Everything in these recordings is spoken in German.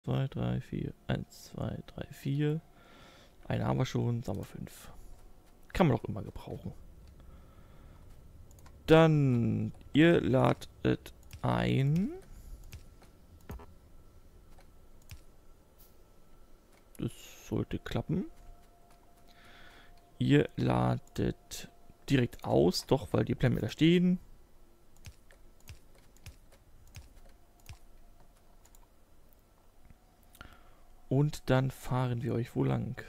2, 3, 4. 1, 2, 3, 4. Eine haben wir schon, sagen wir 5. Kann man doch immer gebrauchen. Dann, ihr ladet ein. Das sollte klappen. Ihr ladet direkt aus, doch, weil die Pläne da stehen. Und dann fahren wir euch wo lang?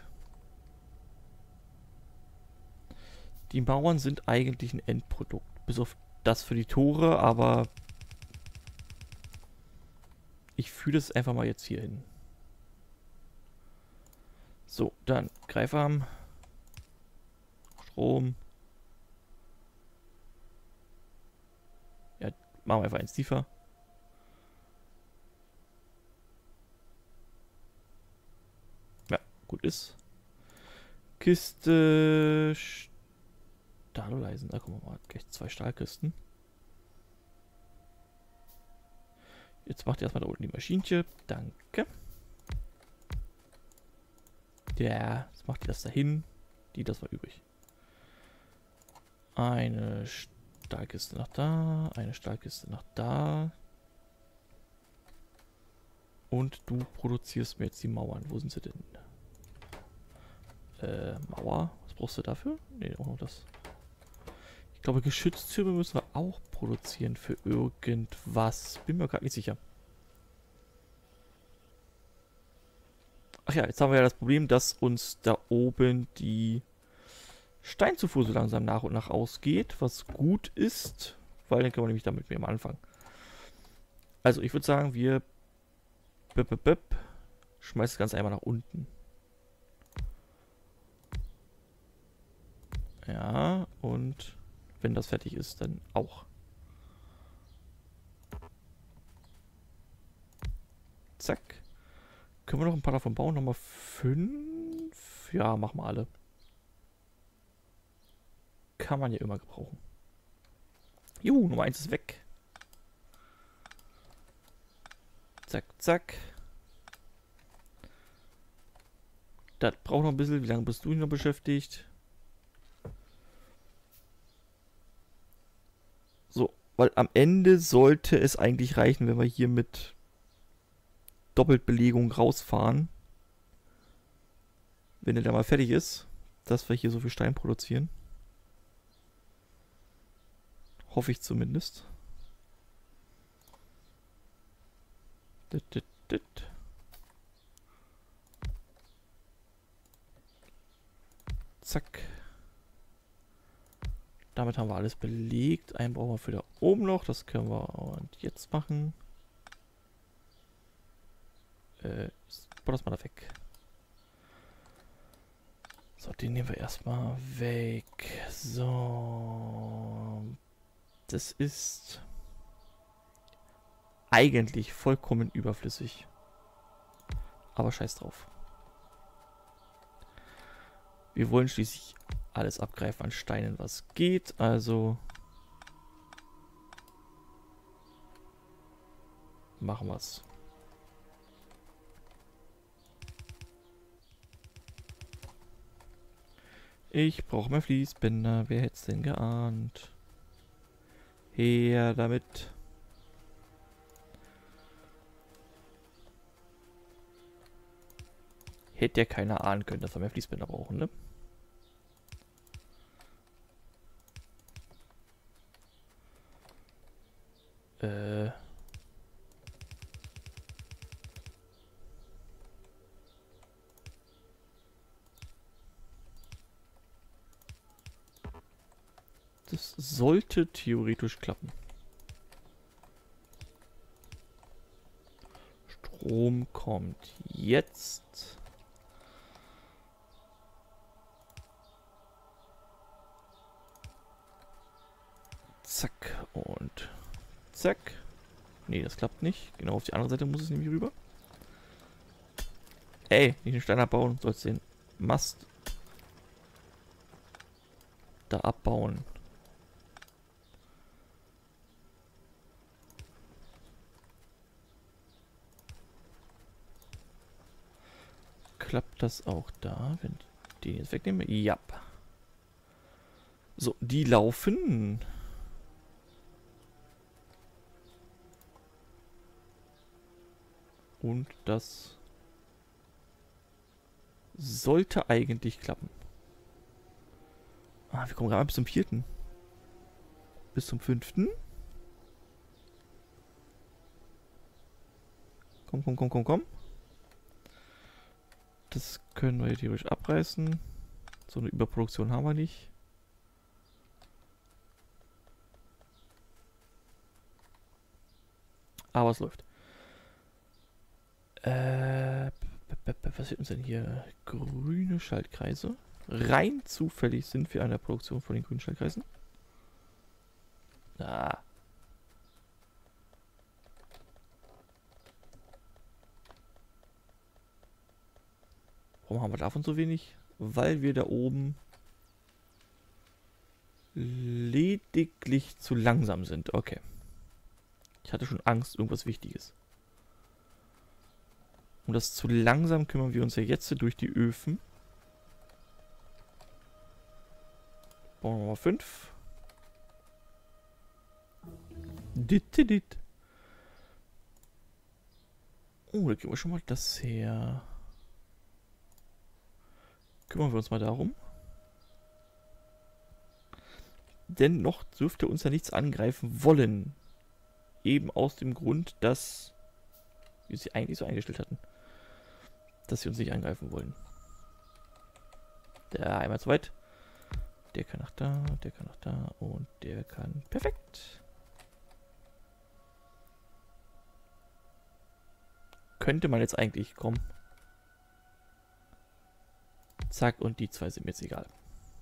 Die Mauern sind eigentlich ein Endprodukt. Bis auf das für die Tore, aber ich fühle es einfach mal jetzt hier hin. So, dann Greifarm. Strom. Ja, machen wir einfach eins tiefer. Ja, gut ist. Kiste. Stahleisen. Da kommen wir mal gleich 2 Stahlkisten. Jetzt macht ihr erstmal da unten die Maschinchen. Danke. Ja, jetzt macht ihr das dahin. Die, das war übrig. Eine Stahlkiste nach da. Eine Stahlkiste nach da. Und du produzierst mir jetzt die Mauern. Wo sind sie denn? Mauer. Was brauchst du dafür? Ne, auch noch das. Ich glaube, Geschütztürme müssen wir auch produzieren für irgendwas. Bin mir gerade nicht sicher. Ach ja, jetzt haben wir ja das Problem, dass uns da oben die Steinzufuhr so langsam nach und nach ausgeht, was gut ist, weil dann können wir nämlich damit mehr anfangen. Also ich würde sagen, wir schmeißen das Ganze einmal nach unten. Ja, und wenn das fertig ist, dann auch. Zack. Können wir noch ein paar davon bauen? Nochmal 5? Ja, machen wir alle. Kann man ja immer gebrauchen. Juhu, Nummer 1 ist weg. Zack, zack. Das braucht noch ein bisschen. Wie lange bist du noch beschäftigt? So, weil am Ende sollte es eigentlich reichen, wenn wir hier mit Doppeltbelegung rausfahren. Wenn er da mal fertig ist, dass wir hier so viel Stein produzieren. Hoffe ich zumindest. Zack. Damit haben wir alles belegt. Einen brauchen wir für da oben noch. Das können wir und jetzt machen. Baue das mal da weg. So, den nehmen wir erstmal weg. So. Das ist eigentlich vollkommen überflüssig. Aber scheiß drauf. Wir wollen schließlich alles abgreifen an Steinen, was geht. Also machen wir es. Ich brauche mehr Fließbänder. Wer hätte es denn geahnt? Her damit. Hätte ja keiner ahnen können, dass wir mehr Fließbänder brauchen, ne? Das sollte theoretisch klappen. Strom kommt jetzt. Zack und zack. Nee, das klappt nicht. Genau auf die andere Seite muss es nämlich rüber. Ey, nicht den Stein abbauen, sollst den Mast da abbauen. klappt das auch da, wenn ich den jetzt wegnehme? Ja. So, die laufen. Und das sollte eigentlich klappen. Ah, wir kommen gerade bis zum 4. Bis zum 5. Komm, komm, komm, komm, komm. Das können wir hier theoretisch abreißen. So eine Überproduktion haben wir nicht. Aber es läuft. Was wird uns denn hier? Grüne Schaltkreise. Rein zufällig sind wir an der Produktion von den grünen Schaltkreisen. Ah. Warum haben wir davon so wenig? Weil wir da oben lediglich zu langsam sind. Okay. Ich hatte schon Angst, irgendwas Wichtiges. Um das zu langsam kümmern wir uns ja jetzt durch die Öfen. Bauen wir mal 5. Dit. Oh, da gehen wir schon mal das her. Kümmern wir uns mal darum. Denn noch dürfte uns ja nichts angreifen wollen. Eben aus dem Grund, dass wir sie eigentlich so eingestellt hatten. Dass sie uns nicht angreifen wollen. Der einmal zu weit. Der kann nach da, der kann nach da und der kann perfekt. Könnte man jetzt eigentlich kommen. Zack, und die zwei sind mir jetzt egal.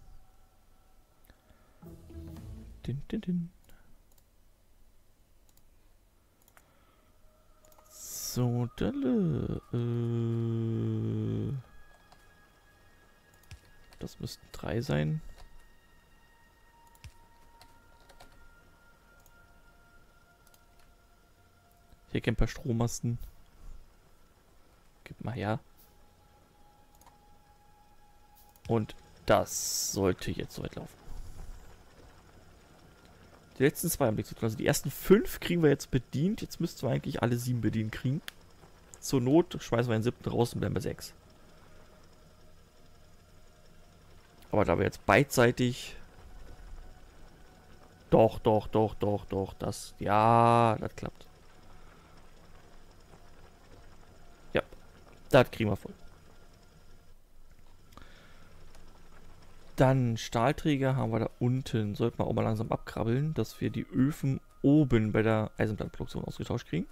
Din. So, das müssten 3 sein. Hier ein paar Strommasten. Gib mal her. Und das sollte jetzt soweit laufen. Die letzten 2 haben nichts zu tun. Also die ersten 5 kriegen wir jetzt bedient. Jetzt müssten wir eigentlich alle 7 bedient kriegen. Zur Not schmeißen wir den 7. raus und bleiben bei 6. Aber da wir jetzt beidseitig... Doch. Das... Ja, das klappt. Ja, das kriegen wir voll. Dann Stahlträger haben wir da unten. Sollten wir auch mal langsam abkrabbeln, dass wir die Öfen oben bei der Eisenbahnproduktion ausgetauscht kriegen.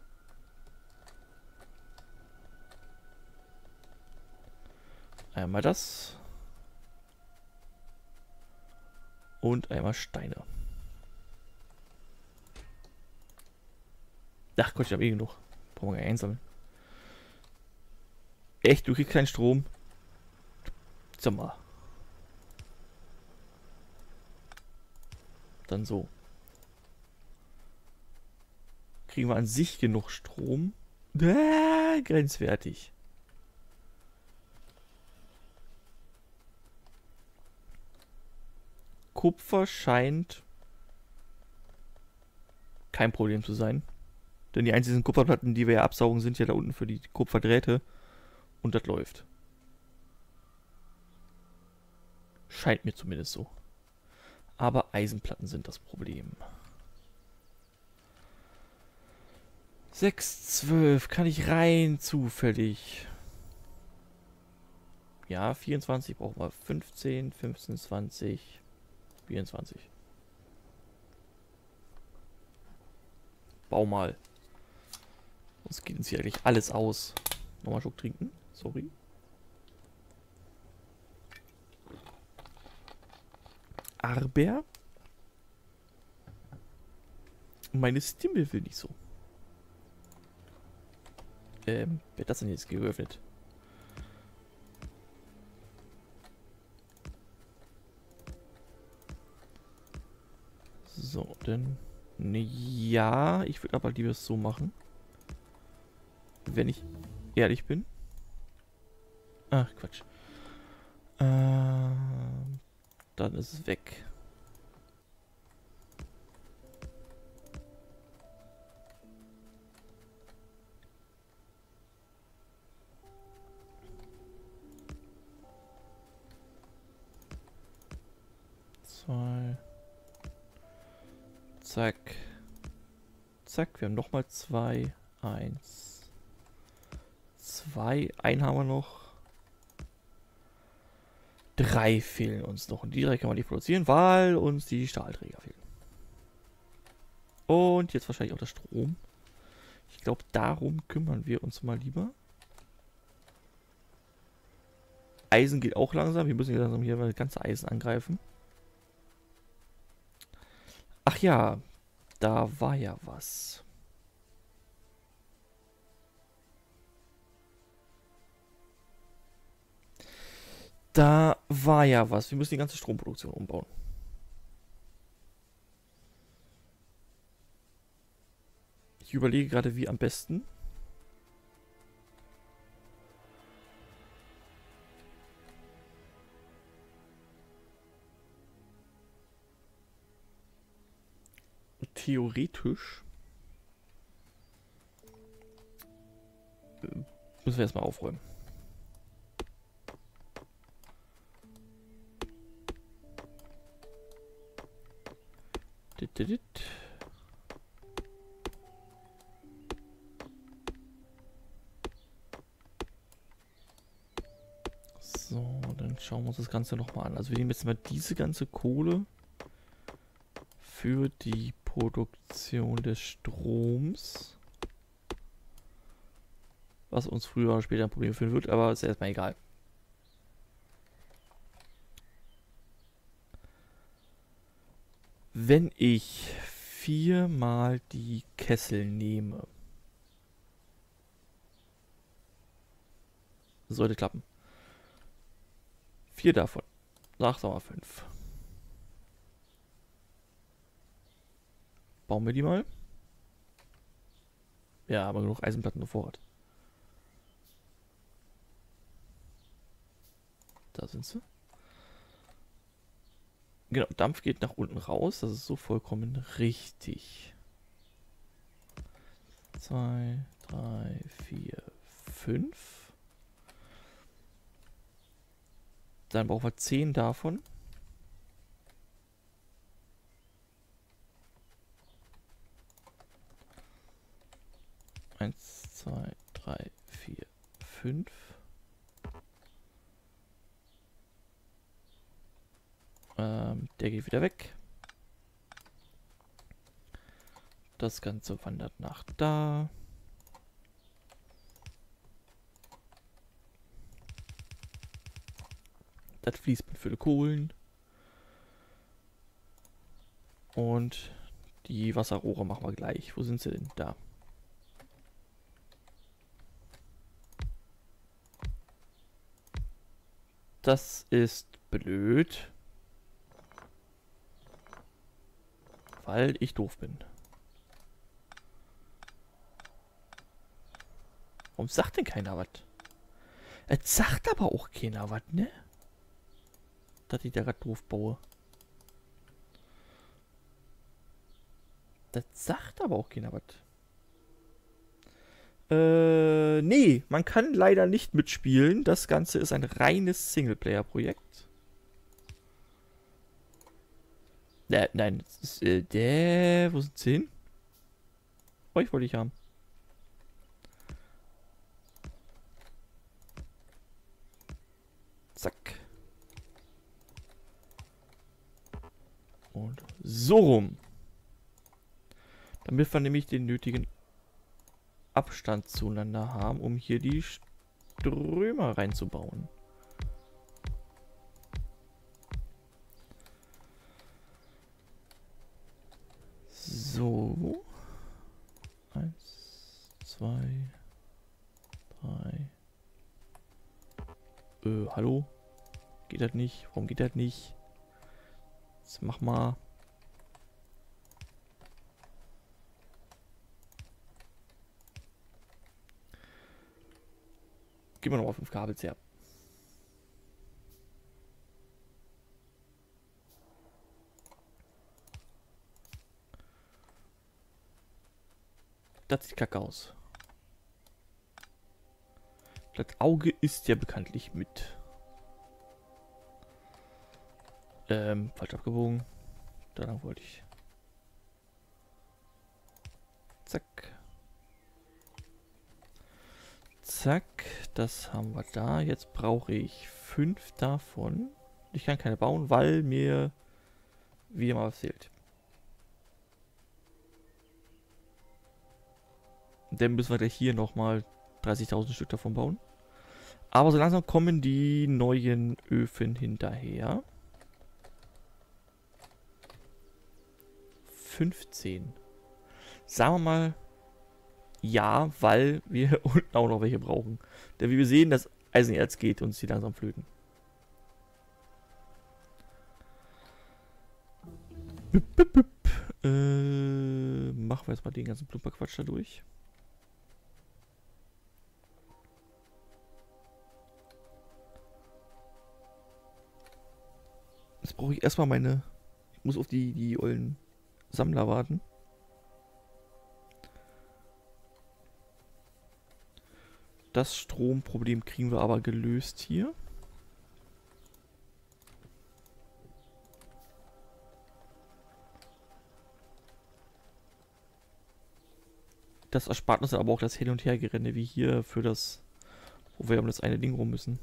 Einmal das. Und einmal Steine. Ach Gott, ich habe eh genug. Brauchen wir gar nicht einsammeln. Echt, du kriegst keinen Strom? Sag mal. Dann so. Kriegen wir an sich genug Strom? Grenzwertig. Kupfer scheint kein Problem zu sein. Denn die einzigen Kupferplatten, die wir ja absaugen, sind ja da unten für die Kupferdrähte. Und das läuft. Scheint mir zumindest so. Aber Eisenplatten sind das Problem. 6, 12. Kann ich rein zufällig. Ja, 24 brauchen wir. 15, 15, 20, 24. Bau mal. Sonst geht uns hier eigentlich alles aus. Nochmal einen Schluck trinken. Sorry. Aber meine Stimme will nicht so. Wer hat das denn jetzt geöffnet? So, denn... Ne, ja, ich würde aber lieber es so machen. Wenn ich ehrlich bin. Ach, Quatsch. Dann ist es weg. Zwei. Zack. Zack, wir haben nochmal zwei. Eins. Zwei. Einen haben wir noch. Drei fehlen uns noch. Und die drei kann man nicht produzieren, weil uns die Stahlträger fehlen. Und jetzt wahrscheinlich auch der Strom. Ich glaube, darum kümmern wir uns mal lieber. Eisen geht auch langsam. Wir müssen langsam hier mal das ganze Eisen angreifen. Ach ja, da war ja was. Da war ja was. Wir müssen die ganze Stromproduktion umbauen. Ich überlege gerade, wie am besten. Theoretisch müssen wir erstmal aufräumen. So, dann schauen wir uns das Ganze nochmal an. Also wir nehmen jetzt mal diese ganze Kohle für die Produktion des Stroms. Was uns früher oder später ein Problem führen wird, aber ist erstmal egal. Wenn ich viermal die Kessel nehme, sollte klappen. 4 davon. Nach Sommer 5. Bauen wir die mal. Ja, aber genug Eisenplatten auf Vorrat. Da sind sie. Genau, Dampf geht nach unten raus. Das ist so vollkommen richtig. 2, 3, 4, 5. Dann brauchen wir 10 davon. Eins, zwei, drei, vier, 5. Der geht wieder weg. Das Ganze wandert nach da. Das fließt mit für Kohlen. Und die Wasserrohre machen wir gleich. Wo sind sie denn? Da. Das ist blöd. Weil ich doof bin. Warum sagt denn keiner was? Es sagt aber auch keiner was, ne? Dass ich da gerade doof baue. Das sagt aber auch keiner was. Nee, man kann leider nicht mitspielen. Das Ganze ist ein reines Singleplayer-Projekt. Nein, das ist, wo sind sie hin? Euch wollte ich haben. Zack. Und so rum. Damit wir nämlich den nötigen Abstand zueinander haben, um hier die Strömer reinzubauen. So. 1, 2, 3. Hallo? Geht das nicht? Warum geht das nicht? Jetzt mach mal. Gehen wir nochmal 5 Kabels her. Das sieht kacke aus. Das Auge ist ja bekanntlich mit. Falsch abgebogen. Danach wollte ich. Zack. Zack. Das haben wir da. Jetzt brauche ich 5 davon. Ich kann keine bauen, weil mir wieder mal was fehlt. Dann müssen wir gleich hier nochmal 30.000 Stück davon bauen. Aber so langsam kommen die neuen Öfen hinterher. 15. Sagen wir mal ja, weil wir unten auch noch welche brauchen. Denn wie wir sehen, das Eisenerz geht uns hier langsam flöten. Machen wir jetzt mal den ganzen Plumperquatsch da durch. Jetzt brauche ich erstmal meine... Ich muss auf die ollen Sammler warten. Das Stromproblem kriegen wir aber gelöst hier. Das erspart uns aber auch das Hin- und Hergerenne, wie hier für das, wo wir um das eine Ding rum müssen.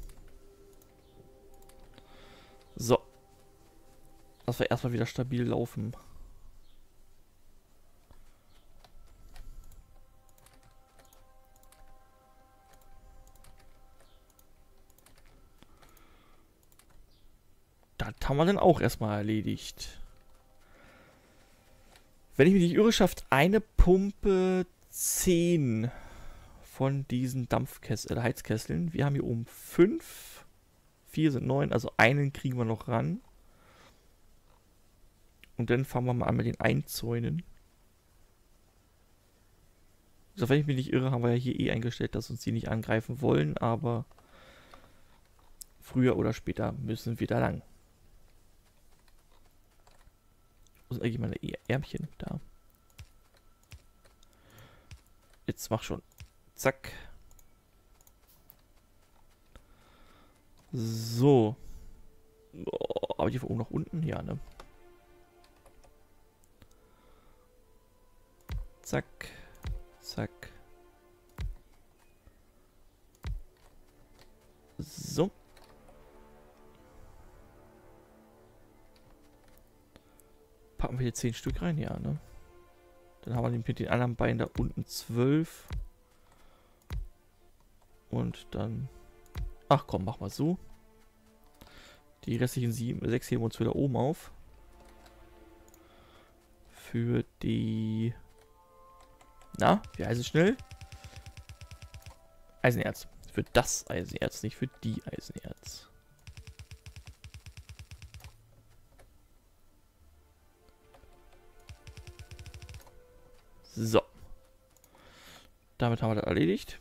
So. Dass wir erstmal wieder stabil laufen. Das haben wir dann auch erstmal erledigt. Wenn ich mich nicht irre, schafft eine Pumpe 10 von diesen Heizkesseln. Wir haben hier oben 5. 4 sind 9, also einen kriegen wir noch ran. Und dann fangen wir mal an mit den Einzäunen. Also wenn ich mich nicht irre, haben wir ja hier eh eingestellt, dass uns die nicht angreifen wollen, aber früher oder später müssen wir da lang. Wo sind eigentlich meine Ärmchen? Da. Jetzt mach schon. Zack. So. Oh, aber die von oben nach unten? Ja, ne? Zack. Zack. So. Packen wir hier 10 Stück rein? Ja, ne? Dann haben wir mit den anderen beiden da unten 12. Und dann... Ach komm, mach mal so. Die restlichen 6 heben wir uns wieder oben auf. Für die... Na, wie heißt es schnell? Eisenerz. Für das Eisenerz, nicht für die Eisenerz. So. Damit haben wir das erledigt.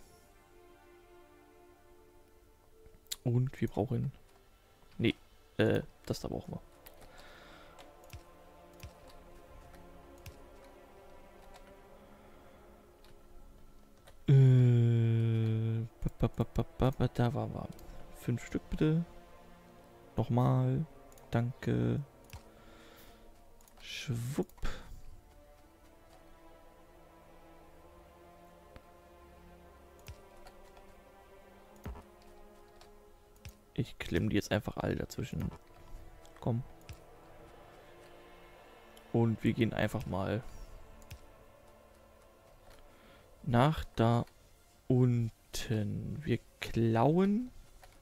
Und wir brauchen... Nee, das da brauchen wir. Da waren wir. 5 Stück bitte. Nochmal. Danke. Schwupp. Ich klemme die jetzt einfach alle dazwischen. Komm. Und wir gehen einfach mal nach da unten. Wir klauen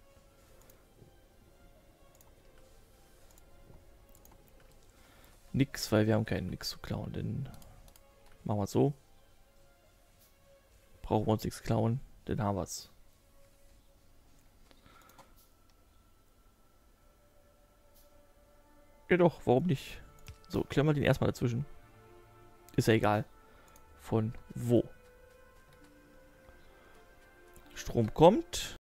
nix, weil wir haben keinen nix zu klauen. Dann machen wir es so. Brauchen wir uns nichts klauen, dann haben wir es. Ja doch, warum nicht? So, klemmen wir den erstmal dazwischen. Ist ja egal. Von wo. Strom kommt.